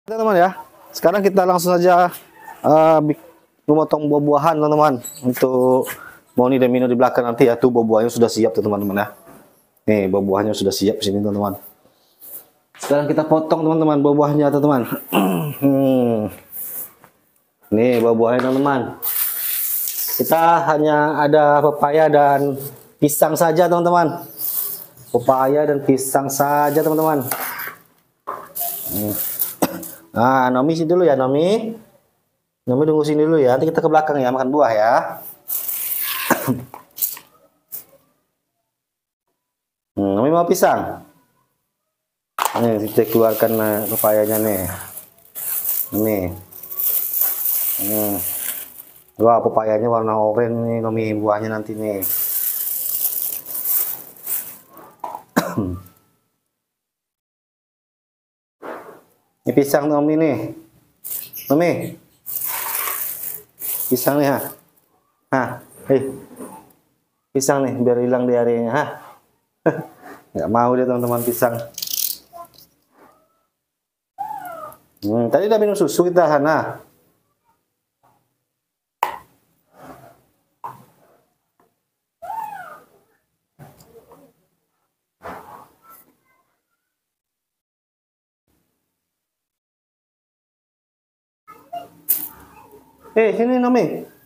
Teman-teman ya, sekarang kita langsung saja uh, memotong buah-buahan teman-teman untuk Moni dan Mino di belakang nanti ya. Tuh buah-buahnya sudah siap teman-teman ya. Nih buah-buahnya sudah siap di sini teman-teman. Sekarang kita potong teman-teman buah-buahnya teman-teman. Nih buah-buahnya teman-teman. Kita hanya ada pepaya dan pisang saja teman-teman. Pepaya dan pisang saja teman-teman. Nah, Nomi sini dulu ya, Nomi. Nomi tunggu sini dulu ya. Nanti kita ke belakang ya, makan buah ya. Nomi mau pisang? Nih, kita keluarkan pepayanya nih. Nih. Wah, pepayanya warna oranye nih, Nomi. Buahnya nanti nih. Ini pisang Nomi nih. Nomi. Pisang nih, ha. Hah, hei. Pisang nih, biar hilang diarenya, ha. Nggak mau dia teman-teman pisang. Tadi udah minum susu kita, Hana. Sini Nomi.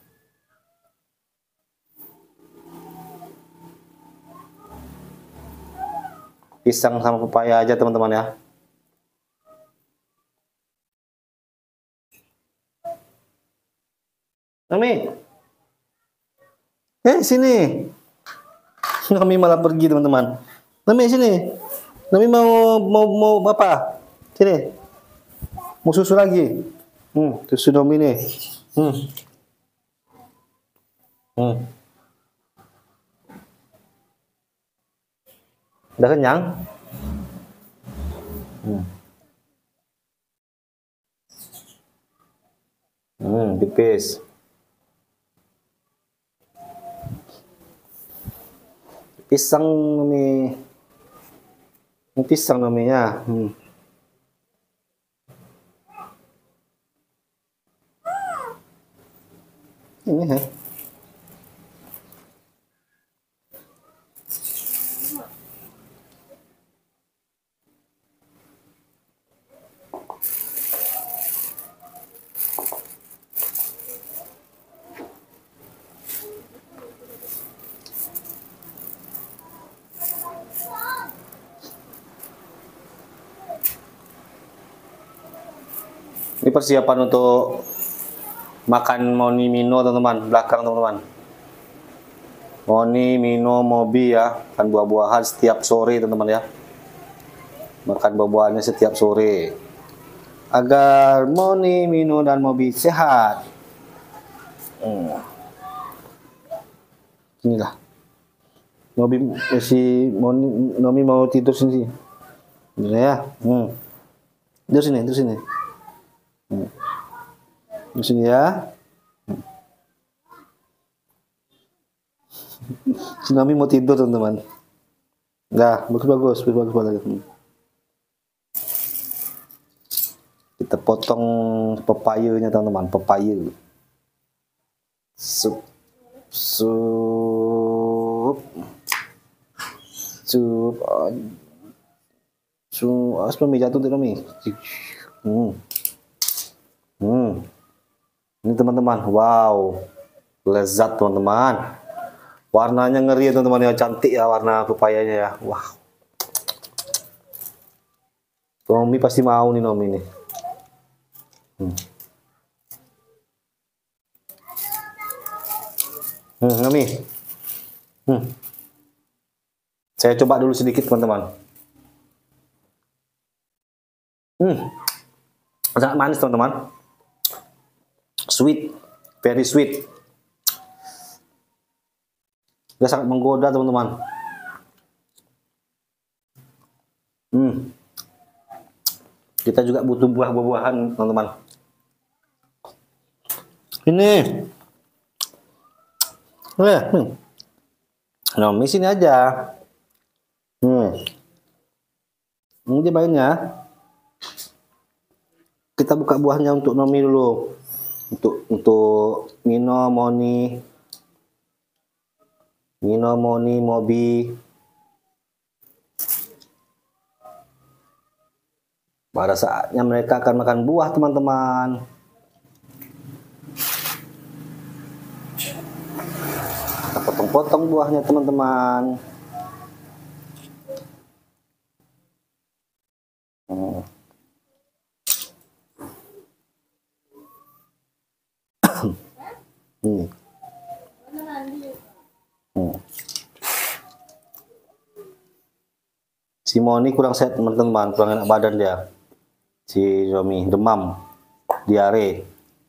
Pisang sama pepaya aja teman-teman ya. Nomi. Sini. Nomi malah pergi teman-teman. Nomi sini. Nomi mau apa? Sini. Mau susu lagi. Susu Nomi nih. Udah kenyang? Pipis. Pisang Nomi. Pisang namanya. Ini ya. Ini persiapan untuk makan Moni Mino teman-teman, belakang teman-teman. Moni Mino Mobi ya, makan buah-buahan setiap sore teman-teman ya. Makan buah-buahannya setiap sore. Agar Moni, Mino dan Mobi sehat. Inilah. Mobi Nomi mau tidur sini. Ini ya. Tidur sini, tidur sini. Di sini ya. Tsunami mau tidur teman-teman. Nah, bagus banget. Kita potong pepayanya teman-teman, pepaya. Sup. Nomi jatuh tuh Nomi. Ini teman-teman, wow, lezat teman-teman. Warnanya ngeri ya teman-teman ya, cantik ya warna pepayanya ya. Wah, Nomi pasti mau nih Nomi nih. Nomi. Saya coba dulu sedikit teman-teman. Sangat manis teman-teman. Sweet, very sweet. Dia sangat menggoda teman-teman. Kita juga butuh buah-buahan teman-teman. Ini. Nomi sini aja. Ini mainnya. kita buka buahnya untuk Nomi dulu. Untuk Mino, Moni, Mobi. Pada saatnya mereka akan makan buah, teman-teman. Kita potong-potong buahnya, teman-teman. Si Moni kurang sehat, teman-teman, kurang enak badan dia. Si Nomi demam, diare.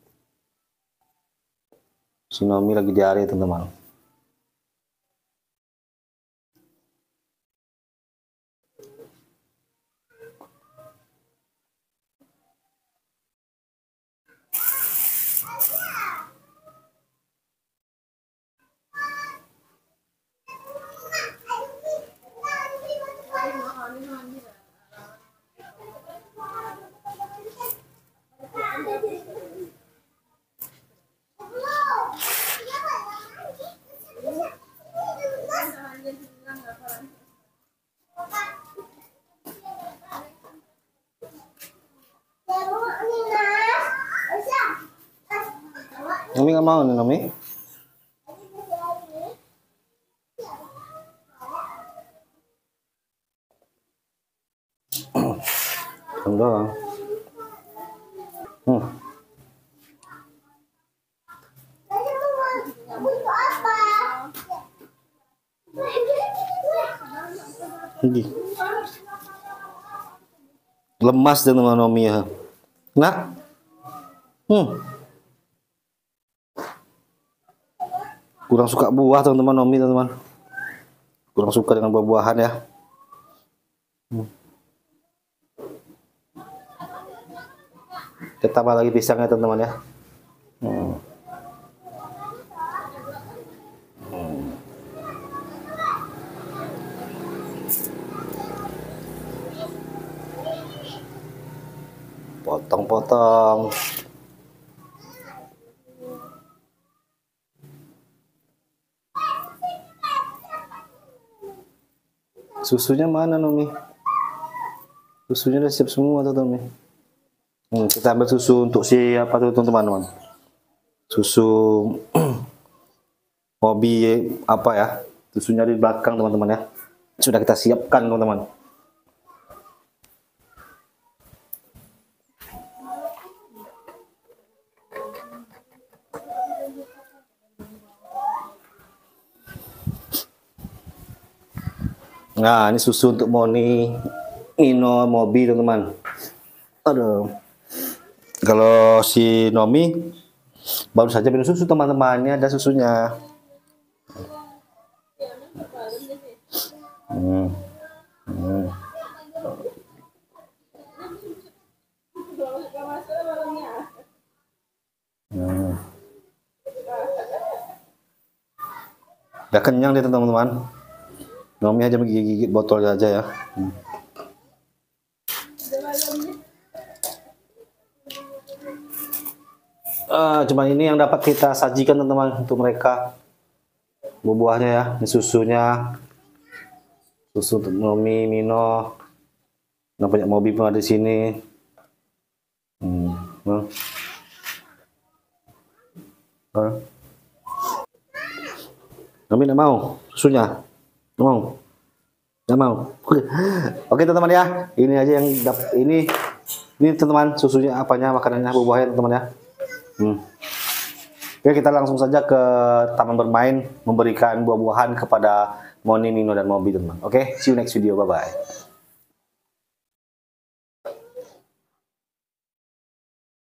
Si Nomi lagi diare, teman-teman. Nomi nggak mau nih, Nomi. Doang. Lemas dan teman Nomi ya. Nah. Kurang suka buah, teman-teman, Nomi, teman-teman. Kurang suka dengan buah-buahan ya. Kita tambah lagi pisangnya, teman-teman ya. Potong-potong. Susunya mana, Nomi? Susunya udah siap semua tuh, Nomi. Kita ambil susu untuk siapa tuh, teman-teman? Susu Mobi apa ya? Susunya di belakang, teman-teman ya. Sudah kita siapkan, teman-teman. Nah, ini susu untuk Moni, Mino, Mobi, teman-teman. Aduh. Kalau si Nomi baru saja minum susu, teman-temannya ada susunya. Udah kenyang dia, teman-teman. Nomi aja menggigit botol aja ya. Cuma ini yang dapat kita sajikan, teman-teman, untuk mereka. Buah-buahnya ya, ini susunya. Susu untuk Nomi, Mino. Banyak Mobi pun ada di sini. Nomi nggak mau susunya. Mau? Nggak mau. Oke, teman-teman ya. Ini aja yang ini teman-teman, susunya, apanya, makanannya, buah-buahnya, teman-teman ya. Oke, kita langsung saja ke taman bermain memberikan buah-buahan kepada Moni, Mino, dan Mobi, teman-teman. Oke, see you next video. Bye-bye.